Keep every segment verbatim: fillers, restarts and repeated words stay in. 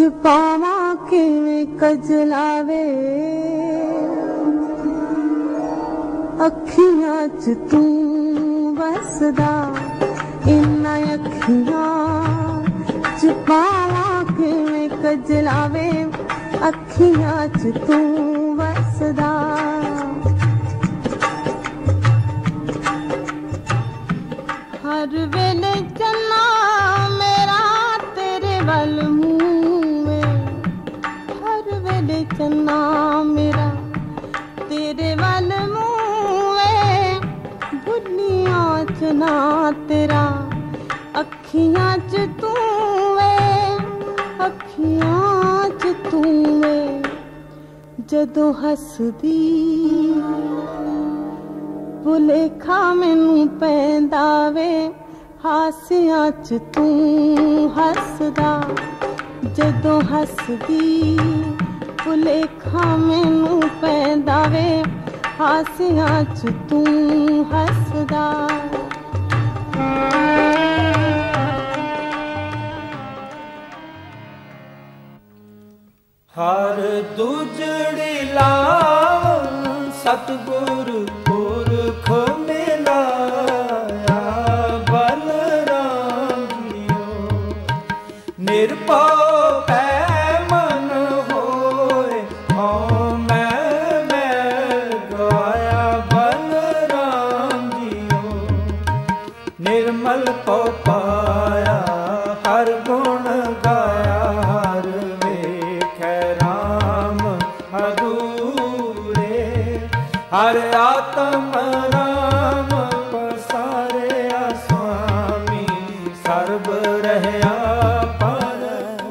कुछ पावा किवें कजलावे अखियां च तू वसदा इन्ना अखियां च पावा किवें कजलावे अखियां च तू वसदा हर वेले चन्ना मेरा तेरे वल मुँह हर वेले चन्ना मेरा तेरे वल मुँह बुनिया च ना तेरा अखियां च तू अखियां च तू जदों हसदी भुलेखा मैनू पैंदा वे हासियां च तू हसदा जदों हसदी भुलेखा मैनू पैंदा वे हासियां च तू हसदा हर दुजड़ी लावन सतगुरु पुरख मिलाया बलराम जियो निरभउ पै मन होए हऊँ मैं मैं गवाया बलराम जियो निर्मल पौ पाया हर गुण गाया हर हर आत्म राम पसारे स्वामी सर्ब रहया पर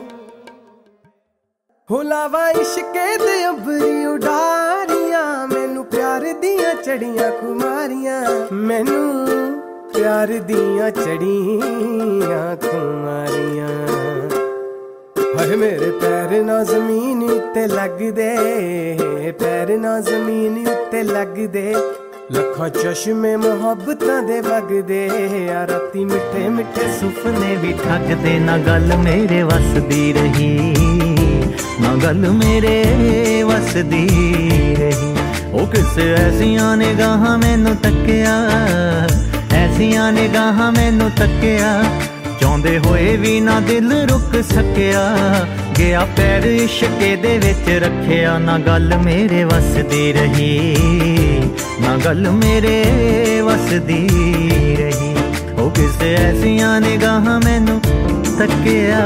हुलावा इश्के दे अबरी उडारियां मैनू प्यार दियां चढ़ियां कुमारियां मैनू प्यार दियां चढ़ियां कुमारियां हर मेरे पैर ना जमीन उत्ते लगदे पैर ना जमीन उत्ते लगदे लखा चश्मे मुहब्बतां दे वगदे आ राती मिठे मिठे सुपने भी ठगदे ना गल मेरे वसदी रही ना गल मेरे वसदी रही ओ किस ऐसियां निगाहां मैनू तक्किया ऐसियां निगाहां मैनू तक्किया चाहते होए भी ना दिल रुक सकिया गया पैर इश्के दे विच रखिया ना गल मेरे वसदी रही ना गल मेरे वसदी रही ओ किस ऐसियां निगाहां मैनू तकिया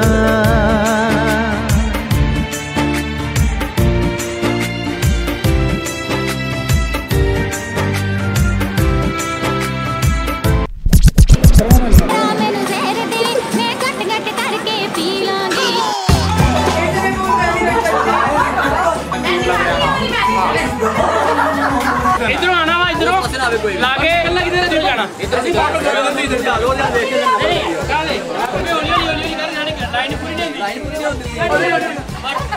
इधरों आना वा इधरों लागे किधर चल जाना इधर इधर चलो ना देख नहीं काले हौली हौली हौली कर जाने लाइन पूरी नहीं लाइन पूरी नहीं होती